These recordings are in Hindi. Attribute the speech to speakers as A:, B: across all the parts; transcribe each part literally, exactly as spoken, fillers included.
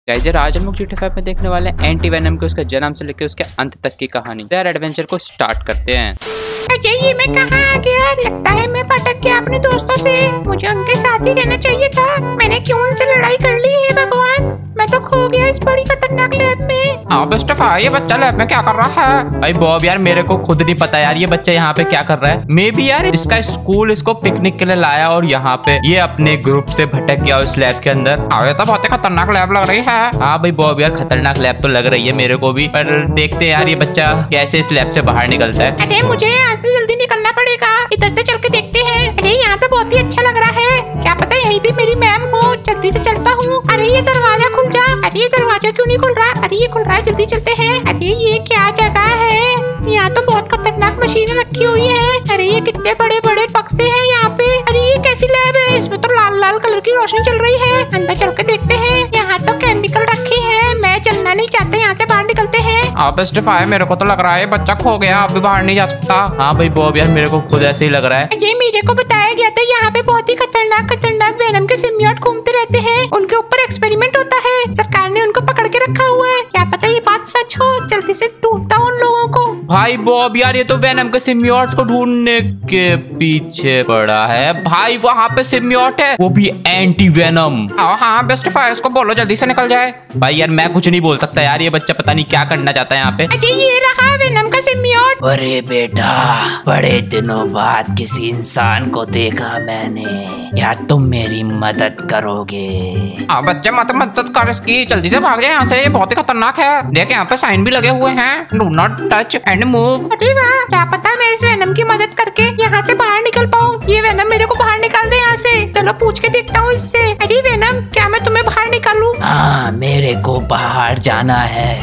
A: गाइस यार आज हम लोग जी टी फाइव में देखने वाले हैं एंटी वेनम के उसके जन्म से लेकर उसके अंत तक की कहानी। यार एडवेंचर को स्टार्ट करते हैं।
B: अजय ये मैं कहाँ आ गया? लगता है मैं भटक गया अपने दोस्तों से। मुझे उनके साथ ही रहना चाहिए था। मैंने क्यों उनसे लड़ाई कर ली है भगवान? मैं तो खो गया इस बड़ी खतरनाक लैब में।
C: हाँ बेस्ट ये बच्चा लैब में क्या कर रहा है?
A: भाई बॉब यार मेरे को खुद नहीं पता यार ये बच्चा यहाँ पे क्या कर रहा है। मे बी यार इसका स्कूल इसको पिकनिक के लिए लाया और यहाँ पे ये अपने ग्रुप से भटक गया उस लैब के अंदर।
C: अरे तो बहुत ही खतरनाक लैब लग रही है।
A: हाँ भाई बॉब यार खतरनाक लैब तो लग रही है मेरे को भी, पर देखते हैं यार ये बच्चा कैसे इस लैब से बाहर निकलता है।
B: अरे मुझे यहाँ से जल्दी निकलना पड़ेगा। इधर से चल के देखते हैं। अरे यहाँ तो बहुत ही अच्छा लग रहा है। क्या पता यहीं भी मेरी मैम हो। जल्दी से चलता हूँ। अरे ये दरवाजा खुल जा। अरे ये दरवाजा क्यों नहीं खुल रहा? अरे ये खुल रहा है, जल्दी चलते हैं। अरे ये क्या जगह है? यहाँ तो बहुत खतरनाक मशीनें रखी हुई है। अरे ये कितने बड़े बड़े बक्से हैं यहाँ पे। अरे ये कैसी लैब है? इसमें तो लाल लाल कलर की रोशनी चल रही है। अंदर चल के देखते हैं। यहाँ तो केमिकल रखे हैं। मैं चलना नहीं चाहते, यहाँ से बाहर निकलते हैं।
C: हाँ बेस्ट मेरे को तो लग रहा है बच्चा खो गया, अभी बाहर नहीं जा सकता।
A: हाँ भाई बॉब यार मेरे को खुद ऐसे ही लग रहा है।
B: ये मेरे को बताया गया था यहाँ पे बहुत ही खतरनाक खतरनाक वेनम के सिम्बियोट घूमते रहते हैं। उनके ऊपर एक्सपेरिमेंट होता है। सरकार ने उनको पकड़ के रखा हुआ है। क्या पता ये बात सच हो। जल्दी से ढूंढता हूँ उन लोगों को।
A: भाई बॉब यार ये तो वेनम के सिम्बियोट्स को ढूंढने के पीछे पड़ा है। भाई वहाँ पे सिम्बियोट है, वो भी एंटी वेनम।
C: हाँ हाँ बेस्ट इसको बोलो जल्दी से निकल जाए।
A: भाई यार मैं कुछ नहीं बोल सकता यार, ये बच्चा पता नहीं क्या करना चाहता है यहाँ पे।
B: अजय ये रहा वेनम का सिम्बियोट।
D: अरे बेटा बड़े दिनों बाद किसी इंसान को देखा मैंने। क्या तुम मेरी मदद करोगे?
C: हाँ बच्चे मत मदद कर इसकी, जल्दी से भाग जाए यहाँ से। ये बहुत ही खतरनाक है। देख यहाँ पे साइन भी लगे हुए हैं, do not touch and move.
B: अरे वाह, क्या पता मैं इस वेनम की मदद करके यहाँ से बाहर निकल पाऊँ। ये वेनम मेरे को बाहर निकाल दे यहाँ से। चलो पूछ के देखता हूँ इससे। अरे वेनम क्या मैं तुम्हें बाहर निकालूं?
D: हाँ मेरे को बाहर जाना है,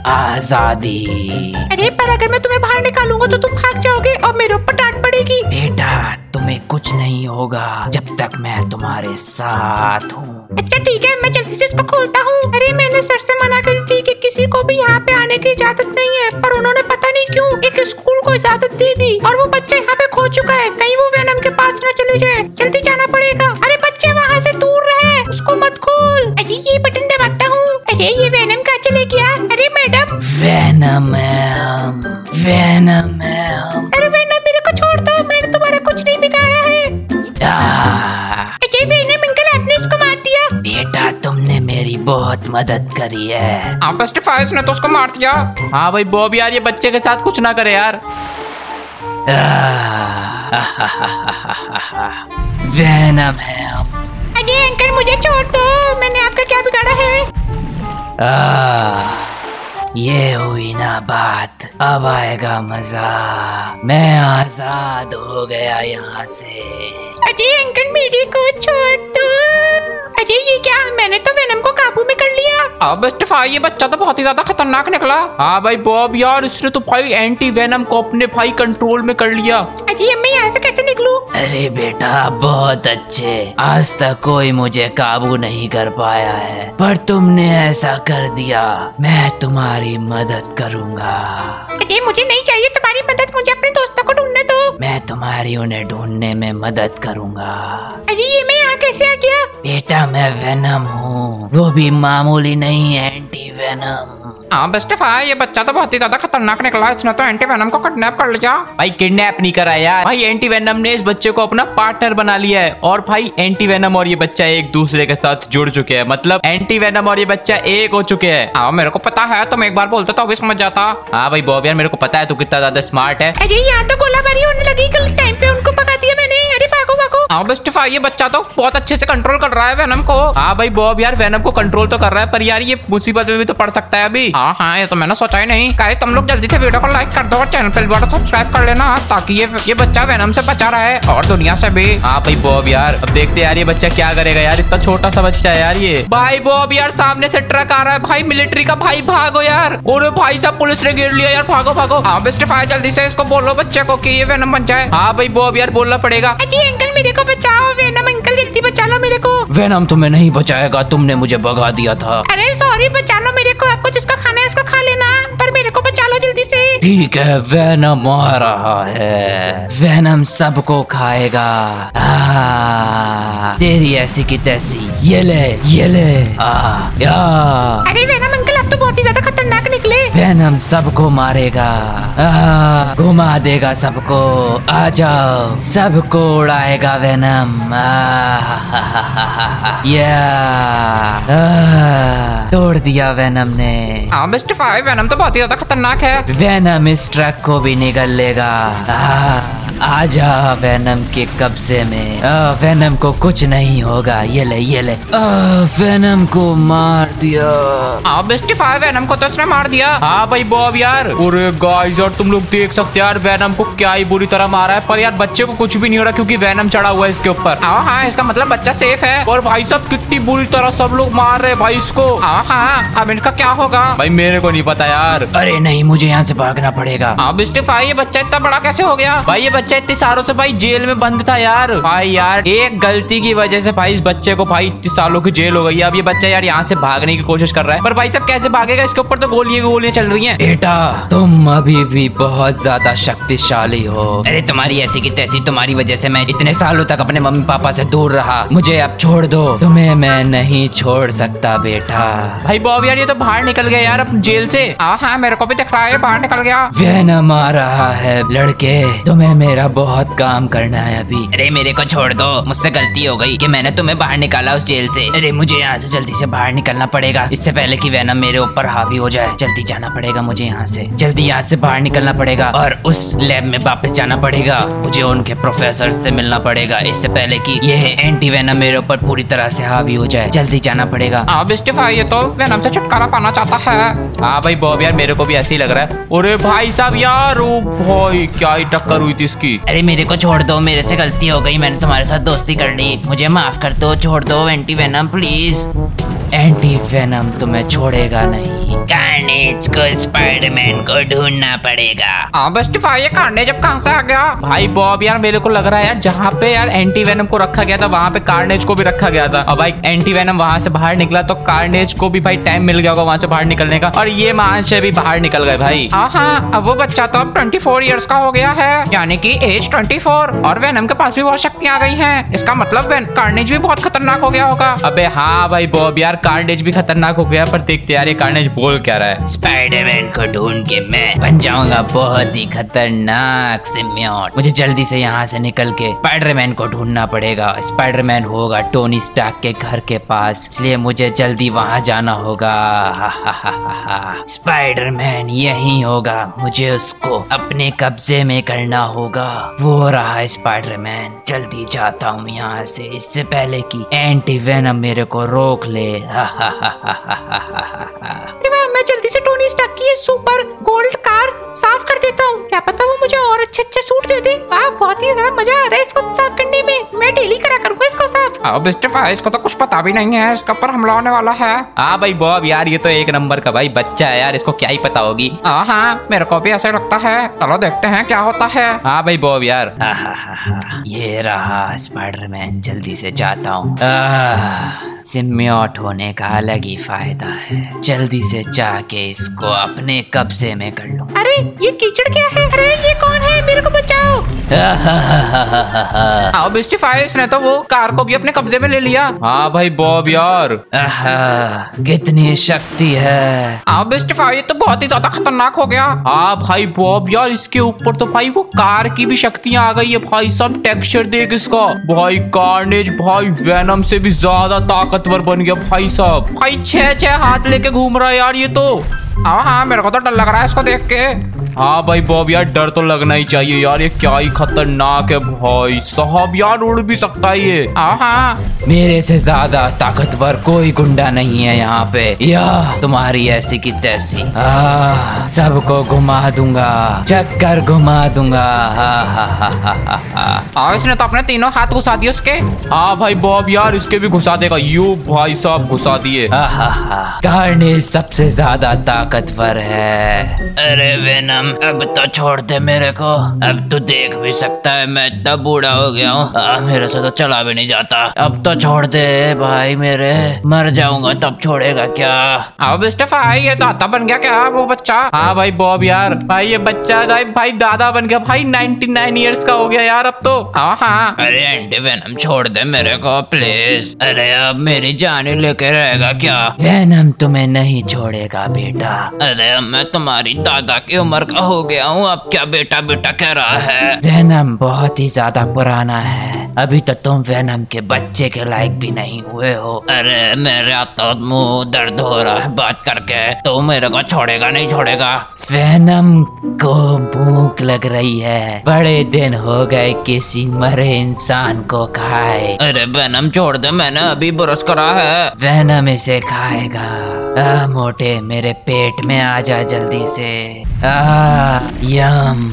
D: आजादी।
B: अरे पर अगर मैं तुम्हें बाहर निकालूंगा तो तुम भाग जाओगे और मेरे ऊपर डांट पड़ेगी।
D: बेटा तुम्हें कुछ नहीं होगा जब तक मैं तुम्हारे साथ हूँ।
B: अच्छा ठीक है, मैं जल्दी से इसको खोलता हूँ। अरे मैंने सर से मना कर दी कि किसी को भी यहाँ पे आने की इजाजत नहीं है, पर उन्होंने पता नहीं क्यों एक स्कूल को इजाजत दे दी। और वो बच्चा यहाँ पे खो चुका है। कहीं वो वेनम के पास न चले जाए, जल्दी जाना पड़ेगा। अरे बच्चे वहाँ से दूर रहे, उसको मत खोल। अरे ये बटन दबाता हूँ। अरे ये वेनम कहाँ चले गया? अरे मैडम
D: वेनम है हम, वेनम है हम।
B: अरे वेनम मेरे को छोड़ दो, मैंने तुम्हारा कुछ नहीं बिगाड़ा है। अजय वेनम अंकल आपने उसको मार दिया।
D: बेटा तुमने मेरी बहुत मदद करी है।
C: हाँ बेस्ट इसने तो उसको मार दिया।
A: हाँ भाई बॉब यार ये बच्चे के साथ कुछ ना करे यार।
D: वेनम है हम।
B: अजय अंकल मुझे छोड़ दो, मैंने आपका क्या बिगाड़ा है?
D: आ, ये हुई ना बात, अब आएगा मजा। मैं आजाद हो गया यहाँ से।
B: अजय अंकल मेरे को छोड़ दो। अजय ये क्या? मैंने तो वेनम को काबू में कर लिया।
C: अब बेस्ट ये बच्चा तो बहुत ही ज्यादा खतरनाक निकला।
A: हाँ भाई बॉब यार इसने तो भाई एंटी वेनम को अपने भाई कंट्रोल में कर लिया।
B: अजय मैं यहाँ से कैसे निकलूं?
D: अरे बेटा बहुत अच्छे, आज तक कोई मुझे काबू नहीं कर पाया है, पर तुमने ऐसा कर दिया। मैं तुम्हारी मदद करूँगा।
B: अजय मुझे नहीं चाहिए तुम्हारी मदद, मुझे अपने दोस्तों को ढूंढने दो।
D: मैं तुम्हारी उन्हें ढूंढने में मदद करूँगा।
B: अजय ये मैं यहाँ कैसे आ गया?
D: बेटा मैं वेनम हूँ, वो भी मामूली नहीं, एंटी वेनम।
C: हाँ बेस्ट ये बच्चा तो बहुत ही ज्यादा खतरनाक निकला। इसने तो एंटी वेनम को किडनैप कर लिया।
A: भाई किडनैप नहीं करा यार, भाई एंटी वेनम ने इस बच्चे को अपना पार्टनर बना लिया है। और भाई एंटी वेनम और ये बच्चा एक दूसरे के साथ जुड़ चुके हैं, मतलब एंटी वेनम और ये बच्चा एक हो चुके हैं।
C: हाँ मेरे को पता है, तुम एक बार बोलते तो अभी समझ जाता।
A: हाँ भाई बॉब यार मेरे को पता है तू कितना ज्यादा स्मार्ट है।
B: अरे यहाँ तो गोलाबारी होने लगी, गलत टाइम पे उनको भगा दिया मैंने। अरे भागो भागो।
C: हाँ बेस्ट ये बच्चा तो बहुत अच्छे से कंट्रोल कर रहा है वेनम को।
A: हाँ भाई बॉब यार वेनम को कंट्रोल तो कर रहा है, पर यार ये मुसीबत में भी तो पड़ सकता है अभी।
C: हाँ हाँ ये तो मैंने सोचा ही नहीं। कहे तुम लोग जल्दी से वीडियो को लाइक कर दो और चैनल पे बटन सब्सक्राइब कर लेना, ताकि ये ये बच्चा वेनम से बचा रहे और दुनिया से भी।
A: हाँ भाई बॉब यार अब देखते यार ये बच्चा क्या करेगा यार, इतना छोटा सा बच्चा है यार ये। भाई बॉब यार सामने से ट्रक आ रहा है भाई मिलिट्री का। भाई भागो यार। और भाई साहब पुलिस ने घेर लिया यार, भागो भागो।
C: हाँ बेस्ट जल्दी से इसको बोलो बच्चे को कि ये वेनम बन जाए।
A: हाँ भाई बॉब यार बोलना पड़ेगा।
B: अजय अंकल मेरे को बचाओ, वेनम अंकल जल्दी बचा लो मेरे को।
D: वेनम तुम्हें नहीं बचाएगा, तुमने मुझे भगा दिया था।
B: अरे सॉरी, बचा लो मेरे को। आपको जिसका खाना है उसका खा लेना, पर मेरे को बचा लो जल्दी से।
D: ठीक है, वेनम आ रहा है। वेनम सबको खाएगा। आ, तेरी ऐसी की तैसी। ये ले, ये ले। आ, या।
B: अरे वेनम अंकल, आप तो बहुत ही ज्यादा खतरनाक निकले।
D: वेनम सबको मारेगा। आ, घुमा देगा सबको। आ जाओ, सबको उड़ाएगा वेनम। या, आ, तोड़ दिया वेनम ने।
C: हाँ मिस्टर फाइव, वेनम तो बहुत ही ज्यादा खतरनाक है।
D: वेनम इस ट्रक को भी निगल लेगा। आ, आजा वेनम के कब्जे में। आ, वेनम को कुछ नहीं होगा। ये ले, ये ले। आ, वेनम को मार दिया।
C: हाँ मिस्टर फाइव, वेनम को तो उसने मार दिया।
A: हाँ भाई बॉब यार। अरे गाइस यार, तुम लोग देख सकते हो यार, वेनम को क्या ही बुरी तरह मारा है, पर यार बच्चे को कुछ भी नहीं हो रहा क्योंकि वेनम चढ़ा हुआ है इसके ऊपर।
C: हाँ हाँ, इसका मतलब बच्चा सेफ है।
A: और भाई साहब कितनी बुरी तरह सब लोग मार रहे हैं भाई इसको।
C: हाँ हाँ, अब इनका क्या होगा?
A: भाई मेरे को नहीं पता यार।
D: अरे नहीं, मुझे यहाँ से भागना पड़ेगा।
C: हाँ मिस्टर फाइव, ये बच्चा इतना बड़ा कैसे हो गया?
A: भाई ये बच्चा इतने सालों से भाई जेल में बंद था यार। भाई यार एक गलती की वजह से भाई इस बच्चे को भाई इतने सालों की जेल हो गई है। अब ये बच्चा यार यहाँ से भागने की कोशिश कर रहा है, पर भाई साहब कैसे भागेगा? इसके ऊपर तो गोलियां गोलियां चल रही हैं।
D: बेटा, तुम अभी भी बहुत ज्यादा शक्तिशाली हो। अरे तुम्हारी ऐसी की तैसी, तुम्हारी वजह से मैं इतने सालों तक अपने मम्मी पापा से दूर रहा। मुझे अब छोड़ दो। तुम्हें मैं नहीं छोड़ सकता बेटा।
A: भाई बॉब यार, ये तो बाहर निकल गया यार अब जेल से।
C: हाँ हाँ, मेरे को भी दिख रहा है, बाहर निकल गया।
D: वेनम आ रहा है। लड़के, तुम्हें मेरा बहुत काम करना है अभी।
E: अरे मेरे को छोड़ दो, मुझसे गलती हो गई कि मैंने तुम्हें बाहर निकाला उस जेल से।
D: अरे मुझे यहाँ से जल्दी से बाहर निकलना पड़ेगा, इससे पहले कि वेनम मेरे ऊपर हावी हो जाए। जल्दी जाना पड़ेगा मुझे यहाँ से, जल्दी यहाँ से बाहर निकलना पड़ेगा और उस लैब में वापस जाना पड़ेगा। मुझे उनके प्रोफेसर से मिलना पड़ेगा इससे पहले कि यह एंटी वेनम मेरे ऊपर पूरी तरह से हावी हो जाए। जल्दी जाना पड़ेगा।
C: हाँ मिस्टर फाइव, ये तो वेनम से छुटकारा पाना चाहता है।
A: हाँ भाई बॉब यार, मेरे को भी ऐसे ही लग रहा है। अरे भाई साहब यार, ओ भाई क्या ही टक्कर हुई थी इसकी।
E: अरे मेरे को छोड़ दो, मेरे से गलती हो गई, मैंने तुम्हारे साथ दोस्ती कर ली, मुझे माफ कर दो, छोड़ दो anti venom please.
D: Anti venom तुम्हें छोड़ेगा नहीं।
E: कार्नेज को स्पाइडरमैन को ढूंढना पड़ेगा।
C: हाँ मिस्टर फाइव, ये कार्नेज अब कहाँ से आ गया?
A: भाई बॉब यार, मेरे को लग रहा है यार, जहाँ पे यार एंटी वेनम को रखा गया था वहाँ पे कार्नेज को भी रखा गया था। और भाई एंटी वेनम वहाँ से बाहर निकला तो कार्नेज को भी भाई टाइम मिल गया होगा वहाँ से बाहर निकलने का, और ये महाशय भी बाहर निकल गए भाई।
C: हाँ हाँ, अब वो बच्चा तो अब ट्वेंटी फोर इयर्स का हो गया है, यानी कि एज ट्वेंटी फोर, और वेनम के पास भी बहुत शक्तियाँ आ गई हैं। इसका मतलब कार्नेज भी बहुत खतरनाक हो गया होगा।
A: अबे हाँ भाई बॉब यार, कार्नेज भी खतरनाक हो गया, पर देखते यार ये कार्नेज बोल क्या रहा है।
E: स्पाइडरमैन को ढूंढ के मैं बन जाऊंगा बहुत ही खतरनाक सिम्बियोट।
D: मुझे जल्दी से यहाँ से निकल के स्पाइडरमैन को ढूंढना पड़ेगा। स्पाइडरमैन होगा टोनी स्टार्क के घर के पास, इसलिए मुझे जल्दी वहाँ जाना होगा। स्पाइडरमैन यहीं होगा, मुझे उसको अपने कब्जे में करना होगा। वो रहा स्पाइडरमैन। जल्दी जाता हूँ यहाँ से, इससे पहले कि एंटी वेनम मेरे को रोक ले।
B: अरे वाह, मैं जल्दी से टोनी स्टार्क की ये सुपर गोल्ड कार साफ कर देता हूँ। क्या पता वो मुझे और अच्छे अच्छे सूट दे दे। वाह, बहुत ही ज्यादा मजा आ रहा है इसको साफ करने में। मैं डेली करा करूँगा इसको साफ।
C: अब मिस्टर फाइव, इसको तो कुछ पता भी नहीं है, इसके ऊपर हमला होने वाला है।
A: हाँ भाई बॉब यार, ये तो एक नंबर का भाई बच्चा है यार, इसको क्या ही पता होगी।
C: हाँ हाँ, मेरे को भी ऐसा लगता है। चलो देखते हैं क्या होता है।
A: हाँ भाई बॉब यार।
D: ये रहा स्पाइडरमैन, जल्दी से जाता हूँ। सिम्बियोट होने का अलग ही फायदा है। जल्दी से जाके इसको अपने कब्जे में कर लूं।
B: अरे ये कीचड़ क्या है? अरे ये कौन है? मेरे को बचाओ।
C: हाँ मिस्टर फाइव, इसने तो वो कार को भी अपने कब्जे में ले लिया।
A: हाँ भाई बॉब यार,
D: कितनी शक्ति है।
C: हाँ मिस्टर फाइव, ये तो बहुत ही ज्यादा खतरनाक हो गया।
A: हाँ भाई बॉब यार, इसके ऊपर तो भाई वो कार की भी शक्तियां आ गई है भाई। सब टेक्सचर देख इसका भाई। कार्नेज भाई वेनम से भी ज्यादा ताकतवर बन गया भाई साहब। भाई छह छह हाथ लेके घूम रहा है यार ये तो।
C: हाँ हाँ, मेरे को तो डर लग रहा है इसको देख के।
A: हाँ भाई बॉब यार, डर तो लगना ही चाहिए यार, ये क्या ही खतरनाक है भाई साहब यार, उड़ भी सकता है ये।
C: हाँ हाँ,
D: मेरे से ज्यादा ताकतवर कोई गुंडा नहीं है यहाँ पे। या तुम्हारी ऐसी की तैसी, आ, सबको घुमा दूंगा, चक्कर घुमा दूंगा।
C: हाँ, इसने तो अपने तीनों हाथ घुसा दिए उसके।
A: हाँ भाई बॉब यार, इसके भी घुसा देगा। यू भाई साहब घुसा दिए।
D: कार्नेज सबसे ज्यादा ताकतवर है।
E: अरे वेनम वेनम अब तो छोड़ दे मेरे को। अब तू देख भी सकता है मैं इतना बूढ़ा हो गया हूँ, मेरे से तो चला भी नहीं जाता। अब तो छोड़ दे भाई मेरे, मर जाऊंगा तब छोड़ेगा क्या?
C: अब मिस्टर भाई ये दादा बन गया क्या वो बच्चा?
A: हाँ भाई बॉब यार, भाई ये बच्चा भाई भाई दादा बन गया भाई, निन्यानवे इयर्स का हो गया यार अब तो।
C: हाँ हाँ
E: अरे एंटी वेनम छोड़ दे मेरे को प्लीज। अरे अब मेरी जान ही लेके रहेगा क्या?
D: वेनम तुम्हें नहीं छोड़ेगा बेटा।
E: अरे अब मैं तुम्हारी दादा की उम्र का हो गया हूँ, अब क्या बेटा बेटा कह रहा है?
D: वेनम बहुत ही ज्यादा पुराना है, अभी तो तुम वेनम के बच्चे के लायक भी नहीं हुए हो।
E: अरे मेरा तो मुंह दर्द हो रहा है बात करके, तो मेरे को छोड़ेगा नहीं छोड़ेगा?
D: वेनम को भूख लग रही है, बड़े दिन हो गए किसी मरे इंसान को खाए।
E: अरे वेनम छोड़ दे, मैंने अभी ब्रश करा है।
D: वेनम इसे खाएगा। आ, मोटे मेरे पेट में आ जा जल्दी से। आ, यम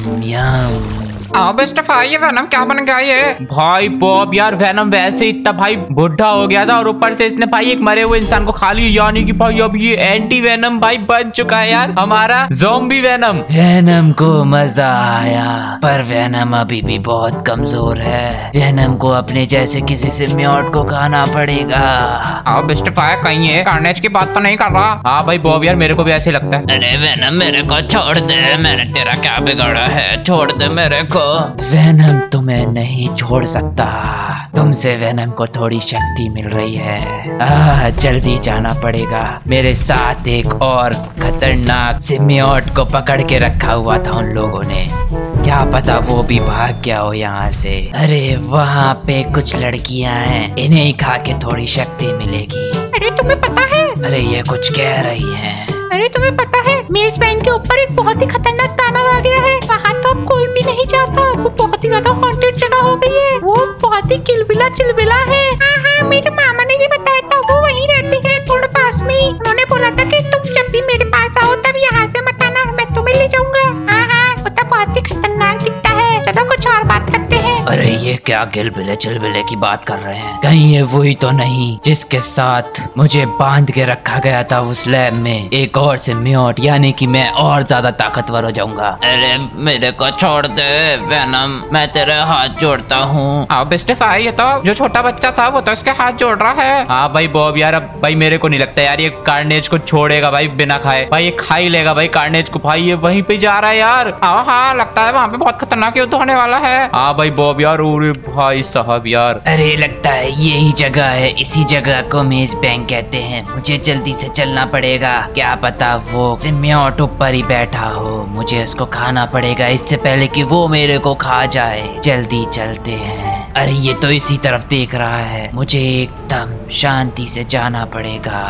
D: यम।
C: अब मिस्टर भाई ये वेनम क्या बन गया ये?
A: भाई बॉब यार वेनम वैसे इतना भाई बुढ़ा हो गया था और ऊपर से इसने भाई एक मरे हुए इंसान को खा लिया, यानी कि भाई अब ये एंटी वेनम भाई बन चुका है यार, हमारा ज़ॉम्बी वेनम।
D: वेनम को मजा आया, पर वेनम अभी भी बहुत कमजोर है। वेनम को अपने जैसे किसी सिम्बियोट को खाना पड़ेगा।
C: अब मिस्टर भाई कहीं ये कार्नेज की बात तो नहीं कर रहा?
A: हाँ भाई बॉब यार मेरे को भी ऐसे लगता है।
E: अरे वेनम मेरे को छोड़ दे, मैंने तेरा क्या बिगाड़ा है? छोड़ दे मेरे को।
D: वेनम तुम्हें नहीं छोड़ सकता, तुमसे वेनम को थोड़ी शक्ति मिल रही है। आ, जल्दी जाना पड़ेगा, मेरे साथ एक और खतरनाक सिम्बियोट को पकड़ के रखा हुआ था उन लोगों ने, क्या पता वो भी भाग गया हो यहाँ से। अरे वहाँ पे कुछ लड़कियाँ हैं, इन्हें ही खा के थोड़ी शक्ति मिलेगी।
B: अरे तुम्हें पता है?
D: अरे ये कुछ कह रही हैं।
B: अरे तुम्हें पता है मेज बैंड के ऊपर एक बहुत ही खतरनाक दानव आ गया है, वहाँ तो अब कोई भी नहीं जाता, वो बहुत ही ज्यादा हॉन्टेड जगह हो गई है, वो बहुत ही किलबिला चिलबिला है। हाँ हाँ मेरे मामा ने भी बताया था, वो वहीं रहती है थोड़ा पास में ही। उन्होंने बोला था कि तुम जब भी मेरे पास आओ तब यहाँ से मत आना, मैं तुम्हें ले जाऊंगा। हाँ हाँ वो तो बहुत ही खतरनाक दिखता है। चलो कुछ और बात करते हैं।
D: अरे ये क्या गिलबिले चिलबिले की बात कर रहे हैं? कहीं ये वही तो नहीं जिसके साथ मुझे बांध के रखा गया था उस लैब में? एक और सिम्बियोट, यानी कि मैं और ज्यादा ताकतवर हो जाऊंगा।
E: अरे मेरे को छोड़ दे वेनम, मैं तेरे हाथ जोड़ता हूँ।
C: अब मिस्टर भाई ये तो जो छोटा बच्चा था वो तो इसके हाथ जोड़ रहा है।
A: हाँ भाई बॉब यार, अब भाई मेरे को नहीं लगता यार ये कार्नेज को छोड़ेगा भाई बिना खाए, भाई ये खा ही लेगा भाई कार्नेज को। भाई ये वहीं पे जा रहा है यार।
C: हाँ हाँ लगता है वहाँ पे बहुत खतरनाक युद्ध होने वाला है।
A: हाँ भाई बॉब यार, अरे भाई साहब यार।
D: अरे लगता है यही जगह है, इसी जगह को मेज बैंक कहते हैं। मुझे जल्दी से चलना पड़ेगा, क्या पता वो सिम्बियोट ऊपर ही बैठा हो, मुझे उसको खाना पड़ेगा इससे पहले कि वो मेरे को खा जाए। जल्दी चलते हैं। अरे ये तो इसी तरफ देख रहा है, मुझे एकदम शांति से जाना पड़ेगा।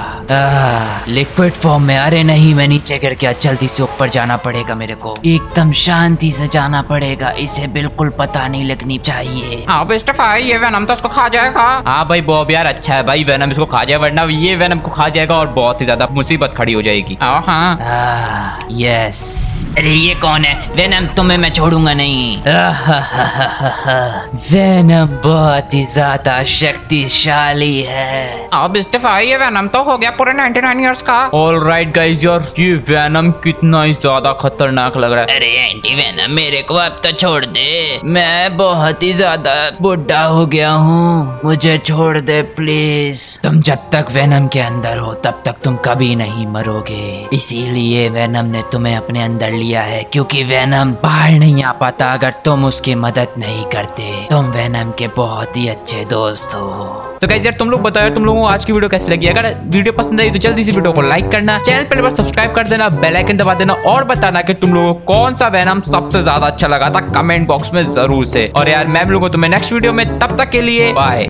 D: लिक्विड फॉर्म में, अरे नहीं मैं नीचे गिर गया, जल्दी से ऊपर जाना पड़ेगा मेरे को, एकदम शांति से जाना पड़ेगा, इसे बिल्कुल पता नहीं लगनी चाहिए।
C: हाँ मिस्टर भाई ये वेनम तो उसको खा जाएगा।
A: हाँ भाई बॉब यार अच्छा है भाई, वेनम इसको खा जाए, वरना ये वेनम को खा जाएगा और बहुत ही ज्यादा मुसीबत खड़ी हो जाएगी।
C: हाँ हाँ
D: आ, यस।
E: अरे ये कौन है? वेनम तुम्हें मैं छोड़ूंगा नहीं।
D: वेनम बहुत ही ज्यादा शक्तिशाली है।
C: अब मिस्टर भाई ये वेनम तो हो गया पूरे निन्यानवे इयर्स का।
A: ऑल राइट गाइस यार, ये वेनम कितना ही ज्यादा खतरनाक लग रहा है।
E: अरे एंटी वेनम मेरे को अब तो छोड़ दे, मैं बहुत ही ज्यादा बुढ़ा हो गया हूँ, मुझे छोड़ दे प्लीज।
D: तुम जब तक वेनम के अंदर हो तब तक तुम कभी नहीं मरोगे, इसीलिए वेनम ने तुम्हें अपने अंदर लिया है, क्योंकि वेनम बाहर नहीं आ पाता अगर तुम उसकी मदद नहीं करते। तुम वेनम के बहुत ही अच्छे दोस्त हो।
A: तो गाइस यार तुम लोग बताओ तुम लोगों को आज की वीडियो कैसी लगी। अगर वीडियो पसंद आई तो जल्दी से वीडियो को लाइक करना, चैनल पर बार सब्सक्राइब कर देना, बेल आइकन दबा देना और बताना कि तुम लोगों को कौन सा वेनम सबसे ज्यादा अच्छा लगा था कमेंट बॉक्स में जरूर से। और यार मैं लोगों को तुम्हें नेक्स्ट वीडियो में, तब तक के लिए बाय।